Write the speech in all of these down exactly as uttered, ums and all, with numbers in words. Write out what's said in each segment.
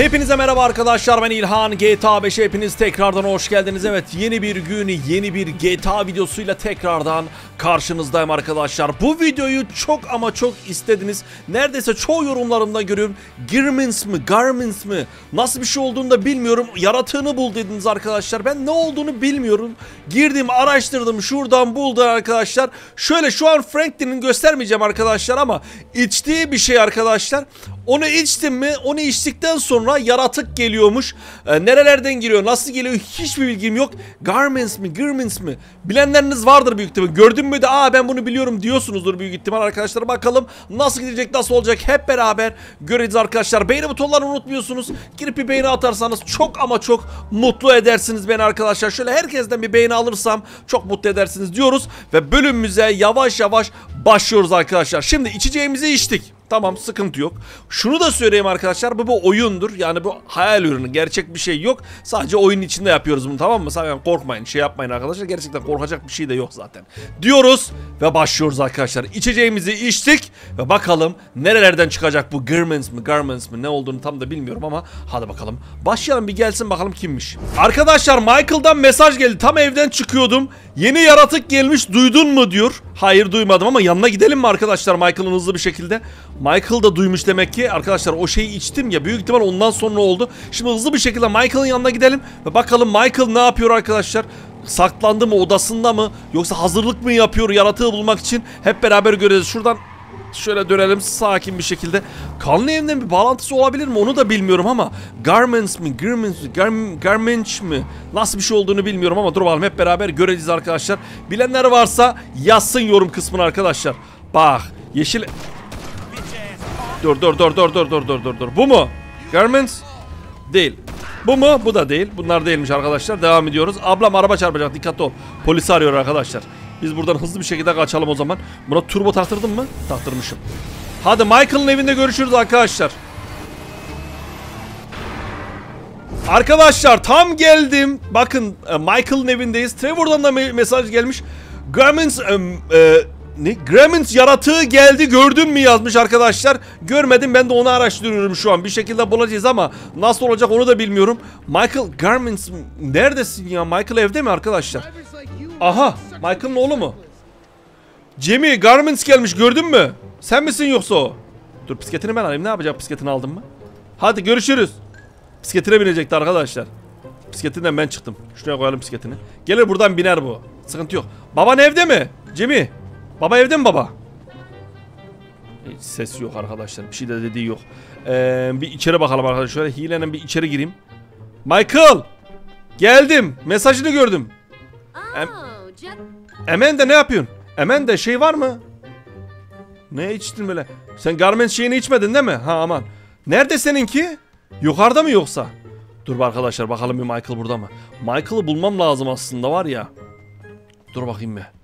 Hepinize merhaba arkadaşlar, ben İlhan. G T A beşe hepiniz tekrardan hoş geldiniz. Evet, yeni bir gün, yeni bir G T A videosuyla tekrardan karşınızdayım arkadaşlar. Bu videoyu çok ama çok istediniz. Neredeyse çoğu yorumlarımda görüyorum. Garments mi, Garments mi? Nasıl bir şey olduğunu da bilmiyorum. Yaratığını bul dediniz arkadaşlar. Ben ne olduğunu bilmiyorum. Girdim, araştırdım, şuradan buldum arkadaşlar. Şöyle, şu an Franklin'in göstermeyeceğim arkadaşlar ama içtiği bir şey arkadaşlar. Onu içtim mi? Onu içtikten sonra yaratık geliyormuş. Ee, nerelerden geliyor? Nasıl geliyor? Hiçbir bilgim yok. Garments mi? Garments mi? Bilenleriniz vardır büyük ihtimal. Gördün mü de aa ben bunu biliyorum diyorsunuzdur büyük ihtimal arkadaşlar. Bakalım nasıl gidecek, nasıl olacak hep beraber göreceğiz arkadaşlar. Beğeni butonlarını unutmuyorsunuz. Girip bir beğeni atarsanız çok ama çok mutlu edersiniz beni arkadaşlar. Şöyle herkesten bir beğeni alırsam çok mutlu edersiniz diyoruz. Ve bölümümüze yavaş yavaş başlıyoruz arkadaşlar. Şimdi içeceğimizi içtik. Tamam, sıkıntı yok. Şunu da söyleyeyim arkadaşlar, bu bu oyundur. Yani bu hayal ürünü, gerçek bir şey yok. Sadece oyunun içinde yapıyoruz bunu, tamam mı? Sakın korkmayın, şey yapmayın arkadaşlar. Gerçekten korkacak bir şey de yok zaten. Diyoruz ve başlıyoruz arkadaşlar. İçeceğimizi içtik ve bakalım nerelerden çıkacak bu Garments mi, Garments mi, ne olduğunu tam da bilmiyorum ama hadi bakalım. Başlayalım, bir gelsin bakalım kimmiş. Arkadaşlar Michael'dan mesaj geldi. Tam evden çıkıyordum. Yeni yaratık gelmiş, duydun mu diyor. Hayır, duymadım ama yanına gidelim mi arkadaşlar Michael'ın hızlı bir şekilde. Michael da duymuş demek ki arkadaşlar, o şeyi içtim ya, büyük ihtimal ondan sonra oldu. Şimdi hızlı bir şekilde Michael'ın yanına gidelim ve bakalım Michael ne yapıyor arkadaşlar. Saklandı mı, odasında mı, yoksa hazırlık mı yapıyor yaratığı bulmak için, hep beraber göreceğiz. Şuradan şöyle dönelim sakin bir şekilde. Kanlı evden bir bağlantısı olabilir mi onu da bilmiyorum ama Garments mi, Garments mi, Garm Garments mi, nasıl bir şey olduğunu bilmiyorum ama dur bakalım, hep beraber göreceğiz arkadaşlar. Bilenler varsa yazsın yorum kısmına arkadaşlar. Bak yeşil. Dur dur dur dur dur dur dur dur dur. Bu mu? Garments? Değil. Bu mu? Bu da değil. Bunlar değilmiş arkadaşlar. Devam ediyoruz. Ablam araba çarpacak. Dikkatli ol. Polisi arıyor arkadaşlar. Biz buradan hızlı bir şekilde kaçalım o zaman. Buna turbo taktırdım mı? Taktırmışım. Hadi Michael'ın evinde görüşürüz arkadaşlar. Arkadaşlar tam geldim. Bakın Michael'ın evindeyiz. Trevor'dan da me mesaj gelmiş. Garments e, e, ne? Garments yaratığı geldi, gördün mü yazmış arkadaşlar. Görmedim, ben de onu araştırıyorum şu an. Bir şekilde bulacağız ama nasıl olacak onu da bilmiyorum. Michael Garments neredesin ya? Michael evde mi arkadaşlar? Aha, Michael'ın oğlu mu? Jamie Garments gelmiş, gördün mü? Sen misin yoksa o? Dur bisikletini ben alayım. Ne yapacak, bisikletini aldın mı? Hadi görüşürüz. Bisikletine binecekti arkadaşlar. Bisikletinden ben çıktım. Şuraya koyalım bisikletini. Gelir buradan biner bu. Sıkıntı yok. Baban evde mi? Jamie. Baba evde mi baba? Hiç ses yok arkadaşlar. Bir şey de dediği yok. Ee, bir içeri bakalım arkadaşlar. Şöyle hileyle bir içeri gireyim. Michael! Geldim. Mesajını gördüm. Em Emen de ne yapıyorsun? Emen de şey var mı? Ne içtin böyle? Sen Garments şeyini içmedin değil mi? Ha aman. Nerede seninki? Yukarıda mı yoksa? Dur arkadaşlar bakalım bir Michael burada mı? Michael'ı bulmam lazım aslında var ya. Dur bakayım bir.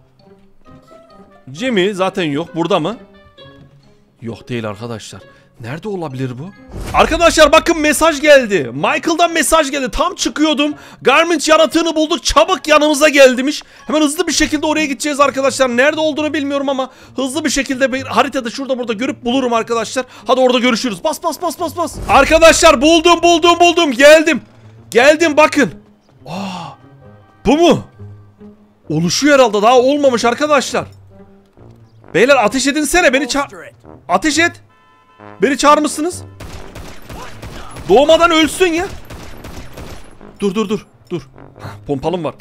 Jimmy zaten yok. Burada mı? Yok değil arkadaşlar. Nerede olabilir bu? Arkadaşlar bakın mesaj geldi. Michael'dan mesaj geldi. Tam çıkıyordum. Garments yaratığını bulduk. Çabuk yanımıza gel demiş. Hemen hızlı bir şekilde oraya gideceğiz arkadaşlar. Nerede olduğunu bilmiyorum ama hızlı bir şekilde bir haritada şurada burada görüp bulurum arkadaşlar. Hadi orada görüşürüz. Bas bas bas bas bas. Arkadaşlar buldum buldum buldum. Geldim. Geldim bakın. Aa, bu mu? Oluşuyor herhalde. Daha olmamış arkadaşlar. Beyler ateş edinsene, beni ça... Ateş et. Beni çağırmışsınız. Doğmadan ölsün ya. Dur dur dur. Dur. Pompalım var.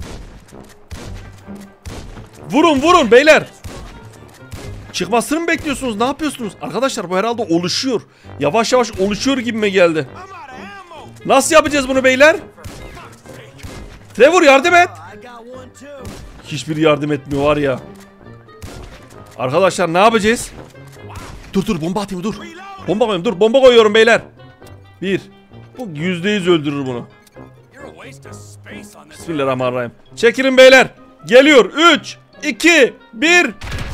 Vurun vurun beyler. Çıkmasını mı bekliyorsunuz? Ne yapıyorsunuz? Arkadaşlar bu herhalde oluşuyor. Yavaş yavaş oluşuyor gibime geldi. Nasıl yapacağız bunu beyler? Trevor yardım et. Hiçbir yardım etmiyor var ya. Arkadaşlar ne yapacağız? Dur dur bomba atayım dur. Bomba koyuyorum dur, bomba koyuyorum beyler. Bir. Bu yüzde yüz öldürür bunu. Bismillahirrahmanirrahim. Çekilin beyler. Geliyor. Üç, iki, bir.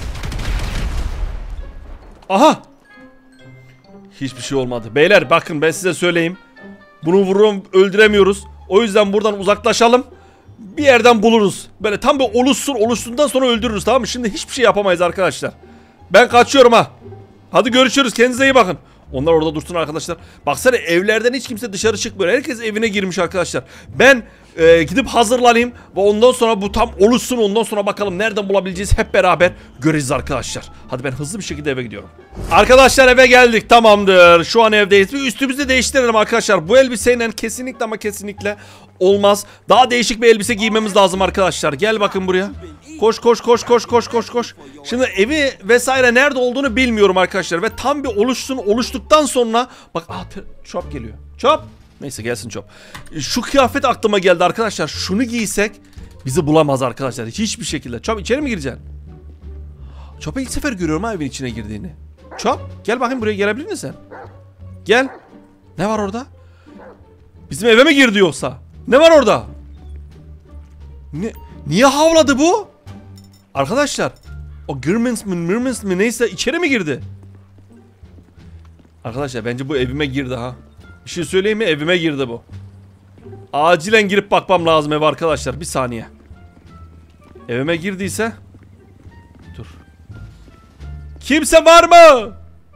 Aha. Hiçbir şey olmadı. Beyler bakın ben size söyleyeyim. Bunu vururum, öldüremiyoruz. O yüzden buradan uzaklaşalım. Bir yerden buluruz. Böyle tam bir oluşsun, oluşsundan sonra öldürürüz, tamam mı? Şimdi hiçbir şey yapamayız arkadaşlar. Ben kaçıyorum ha. Hadi görüşürüz. Kendinize iyi bakın. Onlar orada dursun arkadaşlar. Baksana evlerden hiç kimse dışarı çıkmıyor. Herkes evine girmiş arkadaşlar. Ben e, gidip hazırlanayım ve ondan sonra bu tam oluşsun. Ondan sonra bakalım nereden bulabileceğiz, hep beraber göreceğiz arkadaşlar. Hadi ben hızlı bir şekilde eve gidiyorum. Arkadaşlar eve geldik, tamamdır. Şu an evdeyiz. Bir üstümüzü değiştirelim arkadaşlar. Bu elbiseyle kesinlikle ama kesinlikle olmaz. Daha değişik bir elbise giymemiz lazım arkadaşlar. Gel bakın buraya. Koş koş koş koş koş koş koş. Şimdi evi vesaire nerede olduğunu bilmiyorum arkadaşlar. Ve tam bir oluşsun, oluştuktan sonra bak, ah, Chop geliyor. Chop. Neyse gelsin Chop. Şu kıyafet aklıma geldi arkadaşlar. Şunu giysek bizi bulamaz arkadaşlar. Hiçbir şekilde. Chop içeri mi gireceksin? Chop'u ilk sefer görüyorum ha evin içine girdiğini. Chop gel bakayım buraya, gelebilir misin? Gel. Ne var orada? Bizim eve mi girdi yoksa? Ne var orada? Ne? Niye havladı bu? Arkadaşlar o Gırmins mi Mırmins mi neyse içeri mi girdi? Arkadaşlar bence bu evime girdi ha. Bir şey söyleyeyim mi? Evime girdi bu. Acilen girip bakmam lazım eve arkadaşlar. Bir saniye. Evime girdiyse. Dur. Kimse var mı?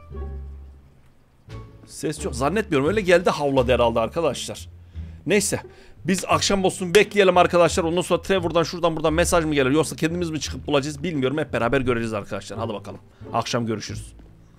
Ses çok zannetmiyorum. Öyle geldi, havladı herhalde arkadaşlar. Neyse. Biz akşam olsun bekleyelim arkadaşlar. Ondan sonra Trevor'dan şuradan buradan mesaj mı gelir, yoksa kendimiz mi çıkıp bulacağız bilmiyorum. Hep beraber göreceğiz arkadaşlar. Hadi bakalım. Akşam görüşürüz.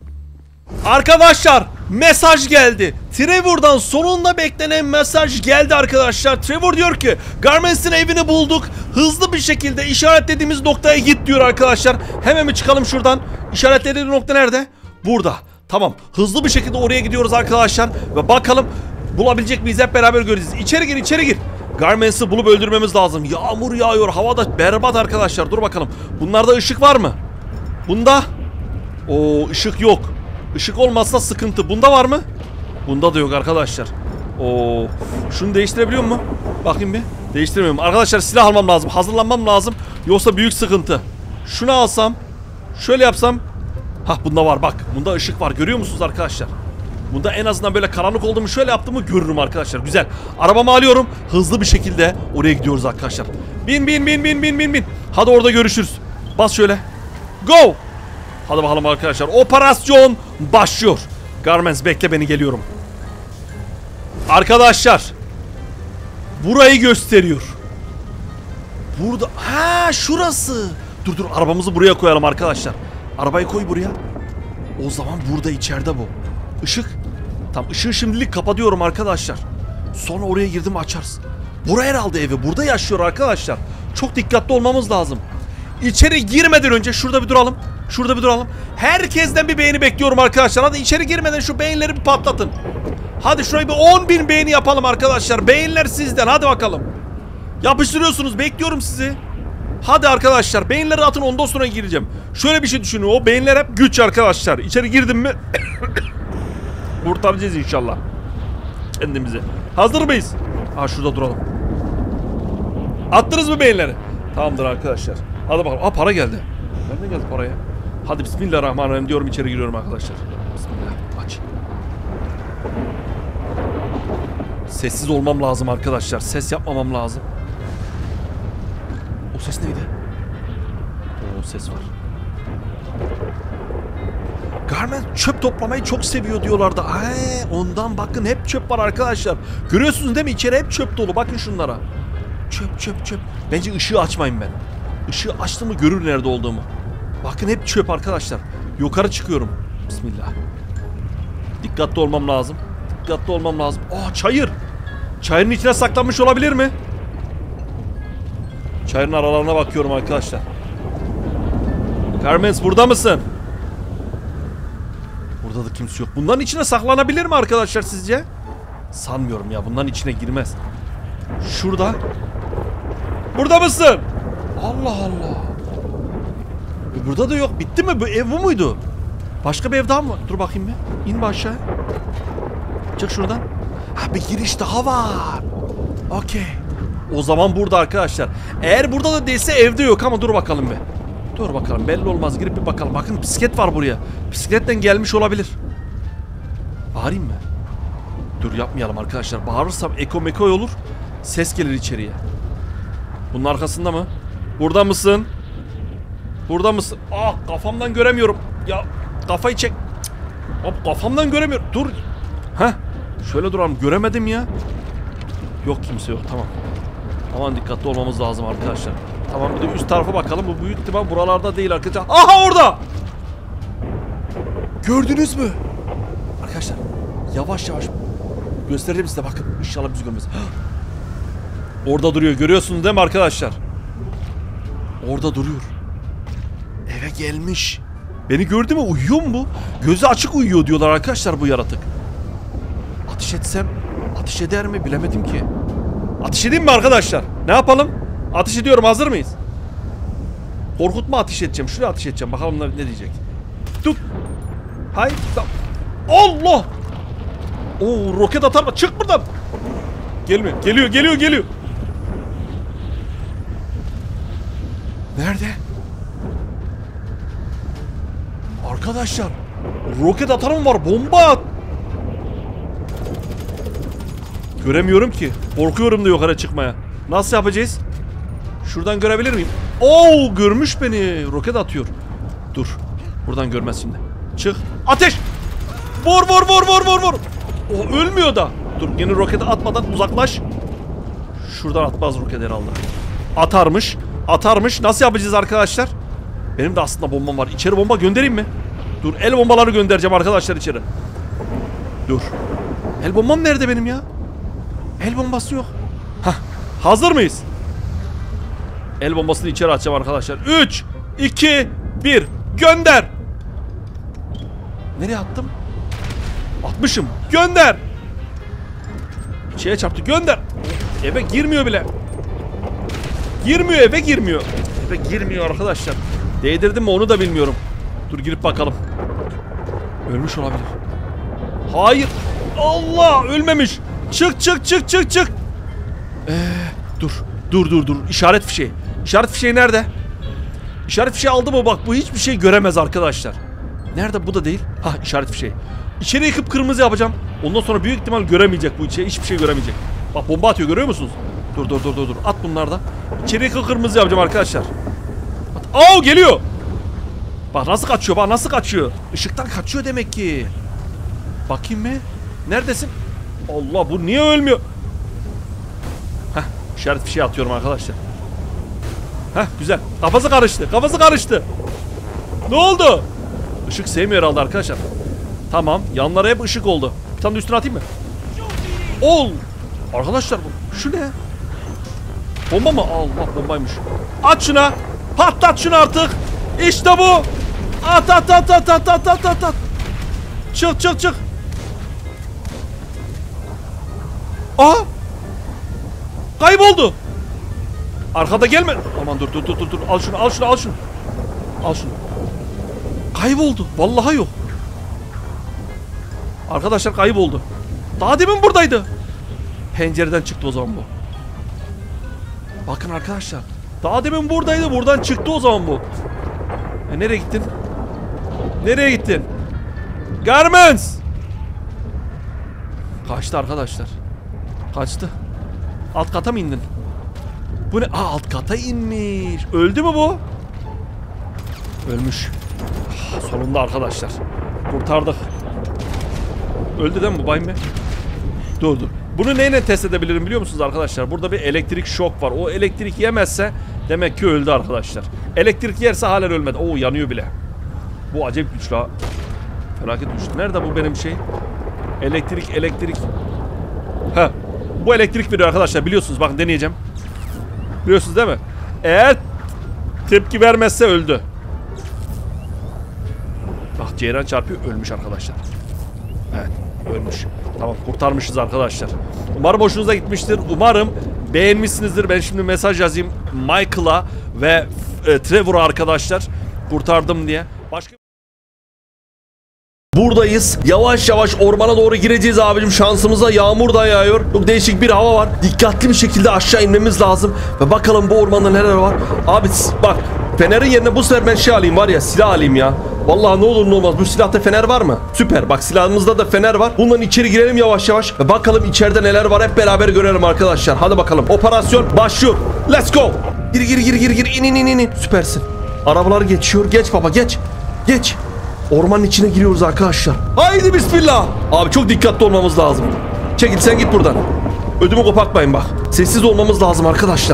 Arkadaşlar mesaj geldi. Trevor'dan sonunda beklenen mesaj geldi arkadaşlar. Trevor diyor ki Garments'in evini bulduk. Hızlı bir şekilde işaretlediğimiz noktaya git diyor arkadaşlar. Hemen mi çıkalım şuradan? İşaretlediği nokta nerede? Burada. Tamam. Hızlı bir şekilde oraya gidiyoruz arkadaşlar. Ve bakalım bulabilecek miyiz, hep beraber göreceğiz. İçeri gir, içeri gir. Garments'i bulup öldürmemiz lazım. Yağmur yağıyor. Havada berbat arkadaşlar. Dur bakalım. Bunlarda ışık var mı? Bunda? Oo, ışık yok. Işık olmazsa sıkıntı. Bunda var mı? Bunda da yok arkadaşlar. Oo. Şunu değiştirebiliyor mu? Bakayım bir. Değiştiremiyorum. Arkadaşlar silah almam lazım. Hazırlanmam lazım. Yoksa büyük sıkıntı. Şunu alsam. Şöyle yapsam. Hah, bunda var bak. Bunda ışık var. Görüyor musunuz arkadaşlar? Bunda en azından böyle karanlık olduğumu şöyle yaptığımı görürüm arkadaşlar. Güzel. Arabamı alıyorum. Hızlı bir şekilde oraya gidiyoruz arkadaşlar. Bin bin bin bin bin bin bin. Hadi orada görüşürüz. Bas şöyle. Go. Hadi bakalım arkadaşlar. Operasyon başlıyor. Garments bekle beni, geliyorum. Arkadaşlar. Burayı gösteriyor. Burada. Ha, şurası. Dur dur, arabamızı buraya koyalım arkadaşlar. Arabayı koy buraya. O zaman burada, içeride bu. Işık. Tam ışığı şimdilik kapatıyorum arkadaşlar. Sonra oraya girdim açarız. Buraya herhalde evi. Burada yaşıyor arkadaşlar. Çok dikkatli olmamız lazım. İçeri girmeden önce şurada bir duralım. Şurada bir duralım. Herkesten bir beğeni bekliyorum arkadaşlar. Hadi içeri girmeden şu beğenileri bir patlatın. Hadi şurayı bir on bin beğeni yapalım arkadaşlar. Beğeniler sizden. Hadi bakalım. Yapıştırıyorsunuz. Bekliyorum sizi. Hadi arkadaşlar. Beğenileri atın, ondan sonra gireceğim. Şöyle bir şey düşünün. O beğeniler hep güç arkadaşlar. İçeri girdim mi kurtaracağız inşallah kendimizi. Hazır mıyız? Ha, şurada duralım. Attınız mı beğenileri? Tamamdır arkadaşlar. Hadi bakalım. Aa, para geldi. Nereden geldi paraya? Hadi bismillahirrahmanirrahim diyorum, içeri giriyorum arkadaşlar. Bismillah. Aç. Sessiz olmam lazım arkadaşlar. Ses yapmamam lazım. O ses neydi? O ses var. Garments çöp toplamayı çok seviyor diyorlardı. Ay, ondan bakın hep çöp var arkadaşlar. Görüyorsunuz değil mi? İçeri hep çöp dolu. Bakın şunlara. Çöp çöp çöp. Bence ışığı açmayın ben. Işığı açtığımı görür nerede olduğumu. Bakın hep çöp arkadaşlar. Yukarı çıkıyorum. Bismillah. Dikkatli olmam lazım. Dikkatli olmam lazım. Aa, çayır. Çayırın içine saklanmış olabilir mi? Çayırın aralarına bakıyorum arkadaşlar. Garments burada mısın? Burada da kimse yok. Bunların içine saklanabilir mi arkadaşlar sizce? Sanmıyorum ya. Bunların içine girmez. Şurada. Burada mısın? Allah Allah. E burada da yok. Bitti mi? Bu ev bu muydu? Başka bir ev daha mı? Dur bakayım bir. İn aşağı. Çık şuradan. Ha, bir giriş daha var. Okey. O zaman burada arkadaşlar. Eğer burada da değilse evde yok ama dur bakalım bir. Dur bakalım, belli olmaz, girip bir bakalım. Bakın bisiklet var buraya. Bisikletten gelmiş olabilir. Bağırayım mı? Dur, yapmayalım arkadaşlar. Bağırırsam eko meko olur. Ses gelir içeriye. Bunun arkasında mı? Burada mısın? Burada mısın? Ah, kafamdan göremiyorum. Ya kafayı çek. Cık. Hop, kafamdan göremiyorum. Dur. Heh. Şöyle duralım. Göremedim ya. Yok, kimse yok. Tamam. Aman dikkatli olmamız lazım arkadaşlar. Tamam, bir de üst tarafa bakalım. Bu büyük ihtimal buralarda değil arkadaşlar. Aha, orada. Gördünüz mü? Arkadaşlar yavaş yavaş göstereyim size, bakın. İnşallah bizi görmez. Orada duruyor. Görüyorsunuz değil mi arkadaşlar? Orada duruyor. Eve gelmiş. Beni gördü mü? Uyuyor mu bu? Gözü açık uyuyor diyorlar arkadaşlar bu yaratık. Ateş etsem ateş eder mi bilemedim ki. Ateş edeyim mi arkadaşlar? Ne yapalım? Ateş ediyorum, hazır mıyız? Korkutma, ateş edeceğim. Şuraya ateş edeceğim. Bakalım ne diyecek. Tut. Hayır. Allah! Oo, roket atar mı? Çık buradan. Gelme. Geliyor, geliyor, geliyor. Nerede? Arkadaşlar, roket atarım var. Bomba at. Göremiyorum ki. Korkuyorum da yukarı çıkmaya. Nasıl yapacağız? Şuradan görebilir miyim? Oo, görmüş beni. Roket atıyor. Dur. Buradan görmez şimdi. Çık. Ateş! Vur vur vur vur vur vur. O ölmüyor da. Dur, yeni roketi atmadan uzaklaş. Şuradan atmaz roket herhalde. Atarmış. Atarmış. Nasıl yapacağız arkadaşlar? Benim de aslında bombam var. İçeri bomba göndereyim mi? Dur, el bombaları göndereceğim arkadaşlar içeri. Dur. El bombam nerede benim ya? El bombası yok. Hah. Hazır mıyız? El bombasını içeri atacağım arkadaşlar. üç, iki, bir. Gönder. Nereye attım? Atmışım. Gönder. Şeye çarptı. Gönder. Eve girmiyor bile. Girmiyor, eve girmiyor. Eve girmiyor arkadaşlar. Değdirdim mi onu da bilmiyorum. Dur, girip bakalım. Ölmüş olabilir. Hayır. Allah, ölmemiş. Çık çık çık çık çık. Ee, dur. Dur dur dur. İşaret fişeği. İşaret fişeği nerede? İşaret fişeği aldı mı? Bak, bu hiçbir şey göremez arkadaşlar. Nerede? Bu da değil. Hah, işaret fişeği. İçeri yıkıp kırmızı yapacağım. Ondan sonra büyük ihtimal göremeyecek bu içeri. Hiçbir şey göremeyecek. Bak, bomba atıyor, görüyor musunuz? Dur dur dur dur dur. At bunlar da. İçeri yıkıp kırmızı yapacağım arkadaşlar. At. Aa, geliyor. Bak nasıl kaçıyor. Bak nasıl kaçıyor. Işıktan kaçıyor demek ki. Bakayım mı? Neredesin? Allah, bu niye ölmüyor? Heh, işaret fişeği atıyorum arkadaşlar. Heh, güzel. Kafası karıştı. Kafası karıştı. Ne oldu? Işık sevmiyor herhalde arkadaşlar. Tamam. Yanlara hep ışık oldu. Bir tane de üstüne atayım mı? Ol. Arkadaşlar bu. Şu ne? Bomba mı? Allah, bombaymış. At şuna. Patlat şunu artık. İşte bu. At at at at at at at at at. Çık çık çık. Aa. Kayboldu. Arkada gelme. Aman dur dur dur dur dur. Al şunu al şunu al şunu. Al şunu. Kayboldu. Vallahi yok. Arkadaşlar kayboldu. Daha demin buradaydı. Pencereden çıktı o zaman bu. Bakın arkadaşlar. Daha demin buradaydı. Buradan çıktı o zaman bu. E, nereye gittin? Nereye gittin? Garments. Kaçtı arkadaşlar. Kaçtı. Alt kata mı indin? Bu ne? Aa, alt kata inmiş. Öldü mü bu? Ölmüş. Sonunda arkadaşlar. Kurtardık. Öldü değil mi bu bayım be? Dur dur. Bunu neyle test edebilirim biliyor musunuz arkadaşlar? Burada bir elektrik şok var. O elektrik yemezse demek ki öldü arkadaşlar. Elektrik yerse halen ölmedi. Oo, yanıyor bile. Bu acayip güçlü ha. Felaket güçlü. Nerede bu benim şey? Elektrik elektrik. Ha. Bu elektrik veriyor arkadaşlar, biliyorsunuz. Bakın deneyeceğim. Biliyorsunuz değil mi? Eğer tepki vermezse öldü. Bak, ceyran çarpıyor, ölmüş arkadaşlar. Evet, ölmüş. Tamam, kurtarmışız arkadaşlar. Umarım hoşunuza gitmiştir. Umarım beğenmişsinizdir. Ben şimdi mesaj yazayım Michael'a ve e, Trevor'a arkadaşlar. Kurtardım diye. Başka Buradayız. Yavaş yavaş ormana doğru gireceğiz abicim. Şansımıza yağmur da yağıyor. Çok değişik bir hava var. Dikkatli bir şekilde aşağı inmemiz lazım. Ve bakalım bu ormanda neler var. Abi bak, fenerin yerine bu sefer ben şey alayım var ya, silah alayım ya. Vallahi ne olur ne olmaz. Bu silahta fener var mı? Süper. Bak, silahımızda da fener var. Bundan içeri girelim yavaş yavaş. Ve bakalım içeride neler var. Hep beraber görelim arkadaşlar. Hadi bakalım. Operasyon başlıyor. Let's go. Gir gir gir gir gir. İn in in in. Süpersin. Arabalar geçiyor. Geç baba geç. Geç. Ormanın içine giriyoruz arkadaşlar. Haydi bismillah. Abi çok dikkatli olmamız lazım. Çekil sen git buradan. Ödümü kopartmayın bak. Sessiz olmamız lazım arkadaşlar.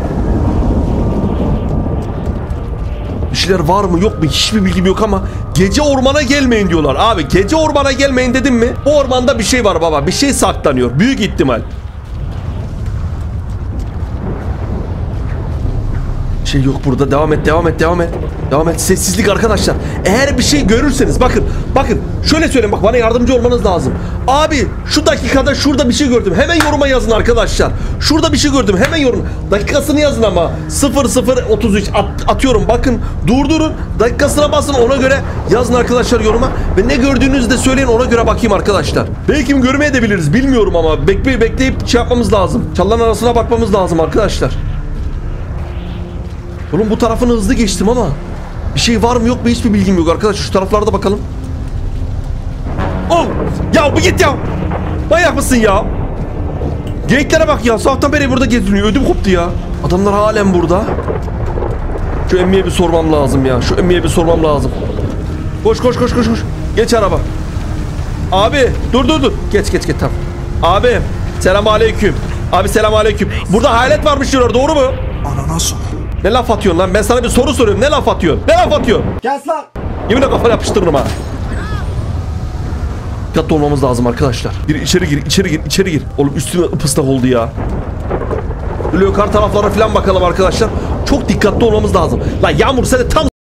Bir şeyler var mı yok mu hiçbir bilgim yok ama gece ormana gelmeyin diyorlar. Abi gece ormana gelmeyin dedim mi? Bu ormanda bir şey var baba. Bir şey saklanıyor. Büyük ihtimal. Şey yok burada. Devam et, devam et, devam et. Devam et. Sessizlik arkadaşlar. Eğer bir şey görürseniz bakın. Bakın. Şöyle söyleyeyim bak bana yardımcı olmanız lazım. Abi şu dakikada şurada bir şey gördüm. Hemen yoruma yazın arkadaşlar. Şurada bir şey gördüm. Hemen yorum. Dakikasını yazın ama. sıfır sıfır otuz üç at, atıyorum. Bakın durdurun. Dakikasına basın ona göre yazın arkadaşlar yoruma. Ve ne gördüğünüzü de söyleyin ona göre bakayım arkadaşlar. Belki görmeye de biliriz. Bilmiyorum ama bekle, bekleyip şey yapmamız lazım. Çalıların arasına bakmamız lazım arkadaşlar. Oğlum bu tarafını hızlı geçtim ama bir şey var mı yok mu hiçbir bilgim yok arkadaşlar. Şu taraflarda bakalım. Oh! Ya bu git ya. Manyak mısın ya? Geyiklere bak ya. Sabahtan beri burada geziniyor. Ödüm koptu ya. Adamlar halen burada. Şu emmiye bir sormam lazım ya. Şu emmiye bir sormam lazım. Koş koş koş koş koş. Geç araba. Abi dur dur dur. Geç geç geç tamam. Abi selamünaleyküm. Abi selamünaleyküm. Burada hayalet varmış diyorlar. Doğru mu? Ananas ol. Ne laf atıyorsun lan? Ben sana bir soru soruyorum. Ne laf atıyorsun? Ne laf atıyorsun? Kes lan. Yeminle kafana yapıştırırım ha. Dikkatli olmamız lazım arkadaşlar. Gir içeri gir, içeri gir, içeri gir. Oğlum üstüme ıpıslak oldu ya. Böyle yukarı taraflara falan bakalım arkadaşlar. Çok dikkatli olmamız lazım. Lan Yağmur sen de tam...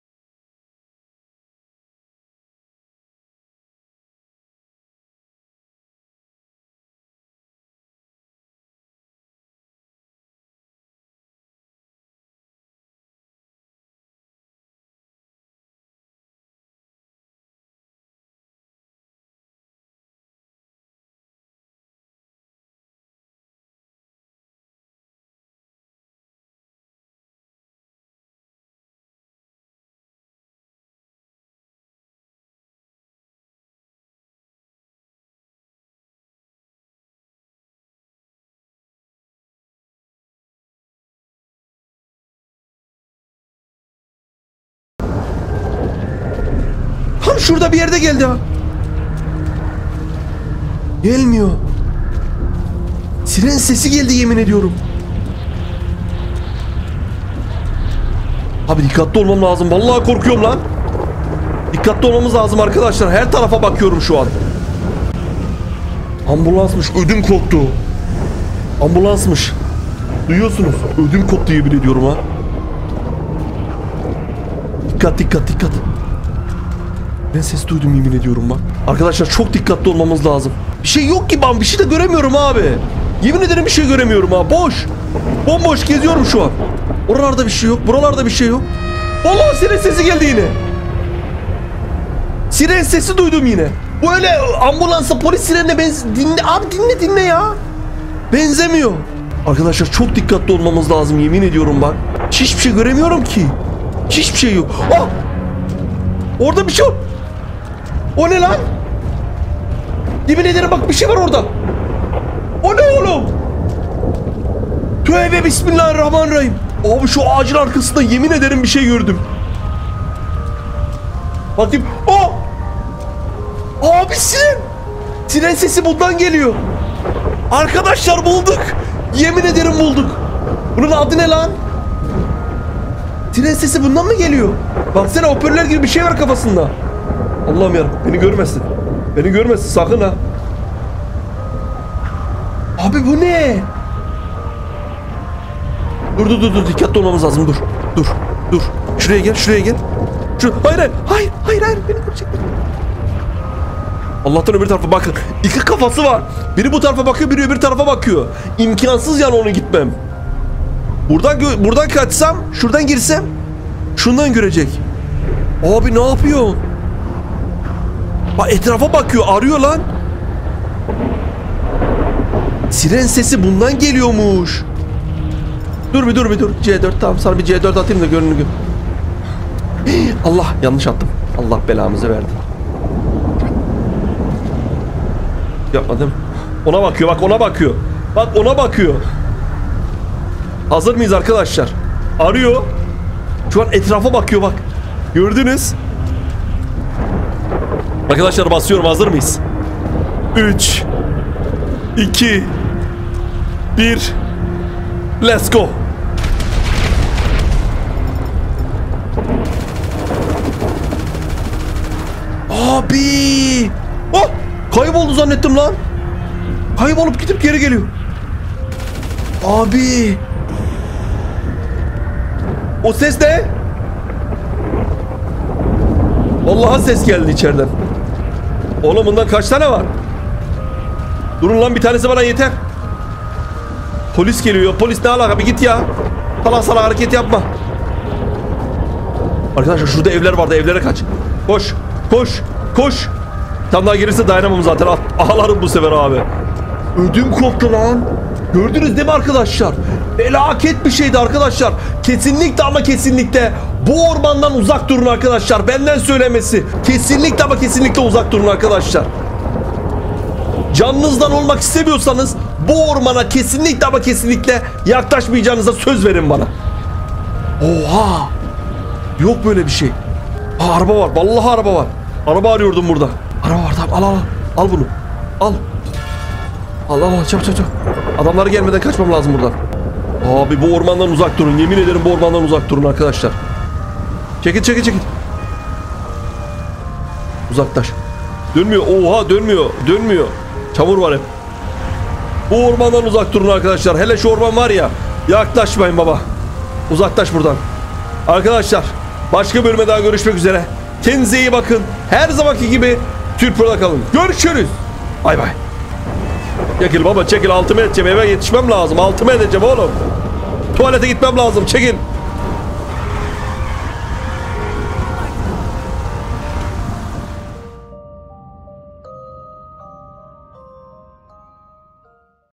Tam şurada bir yerde geldi ha. Gelmiyor. Siren sesi geldi yemin ediyorum. Abi dikkatli olmam lazım. Vallahi korkuyorum lan. Dikkatli olmamız lazım arkadaşlar. Her tarafa bakıyorum şu an. Ambulansmış. Ödüm koptu. Ambulansmış. Duyuyorsunuz. Ödüm koptu yemin ediyorum ha. Dikkat dikkat dikkat. Ben ses duydum yemin ediyorum bak. Arkadaşlar çok dikkatli olmamız lazım. Bir şey yok ki ben bir şey de göremiyorum abi. Yemin ederim bir şey göremiyorum ha. Boş. Bomboş geziyorum şu an. Oralarda bir şey yok. Buralarda bir şey yok. Vallahi siren sesi geldi yine. Siren sesi duydum yine. Böyle ambulansa polis sirenine benz... Dinle abi dinle dinle ya. Benzemiyor. Arkadaşlar çok dikkatli olmamız lazım yemin ediyorum bak. Hiçbir şey göremiyorum ki. Hiçbir şey yok. Ah! Orada bir şey yok. O ne lan? Yemin ederim bak bir şey var orada. O ne oğlum? Tövbe bismillahirrahmanirrahim. Abi şu ağacın arkasında yemin ederim bir şey gördüm. Bakayım. Oh! Abi siren. Siren sesi bundan geliyor. Arkadaşlar bulduk. Yemin ederim bulduk. Bunun adı ne lan? Siren sesi bundan mı geliyor? Baksana hoparlör gibi bir şey var kafasında. Allah'ım yarabbim beni görmesin. Beni görmesin sakın ha. Abi bu ne? Dur dur dur dur dikkatli olmamız lazım dur. Dur dur. Şuraya gel şuraya gel. Şu hayır hayır hayır hayır hayır beni görecek. Allah'tan öbür tarafa bakın. İki kafası var. Biri bu tarafa bakıyor biri öbür tarafa bakıyor. İmkansız yani onu gitmem. Buradan buradan kaçsam şuradan girsem şundan görecek. Abi ne yapıyor? Bak etrafa bakıyor arıyor lan. Siren sesi bundan geliyormuş. Dur bir dur bir dur. C dört tamam sana bir C dört atayım da görünür gör. Allah yanlış attım. Allah belamızı verdi. Yapmadım. Ona bakıyor bak ona bakıyor. Bak ona bakıyor. Hazır mıyız arkadaşlar? Arıyor. Şu an etrafa bakıyor bak. Gördünüz. Arkadaşlar basıyorum, hazır mıyız? üç iki bir Let's go. Abi! Oh! Kayboldu zannettim lan. Kaybolup gidip geri geliyor. Abi! O ses ne? Vallahi ses geldi içeriden. Oğlum bundan kaç tane var? Durun lan, bir tanesi bana yeter. Polis geliyor. Polis ne alaka? Bir git ya. Salak salak hareket yapma. Arkadaşlar şurada evler vardı. Evlere kaç. Koş. Koş. Koş. Tam daha gelirse dayanamam zaten. Ağlarım bu sefer abi. Ödüm koptu lan. Gördünüz değil mi arkadaşlar? Felaket bir şeydi arkadaşlar. Kesinlikle ama kesinlikle bu ormandan uzak durun arkadaşlar. Benden söylemesi. Kesinlikle ama kesinlikle uzak durun arkadaşlar. Canınızdan olmak istemiyorsanız bu ormana kesinlikle ama kesinlikle yaklaşmayacağınıza söz verin bana. Oha! Yok böyle bir şey. Aa, araba var. Vallahi araba var. Araba arıyordum burada. Araba var, tamam, al al al. Al bunu. Al. Al al al, çabuk çabuk çabuk. Adamları gelmeden kaçmam lazım buradan. Abi bu ormandan uzak durun. Yemin ederim bu ormandan uzak durun arkadaşlar. Çekil çekil çekil. Uzaklaş. Dönmüyor. Oha, dönmüyor. Dönmüyor. Çamur var hep. Bu ormandan uzak durun arkadaşlar. Hele şu orman var ya. Yaklaşmayın baba. Uzaklaş buradan. Arkadaşlar başka bölüme daha görüşmek üzere. Kendinize iyi bakın. Her zamanki gibi Türk Pro'da kalın. Görüşürüz. Bay bay. Çekil baba çekil, altıma edeceğim, eve yetişmem lazım. Altıma edeceğim oğlum. Tuvalete gitmem lazım, çekil.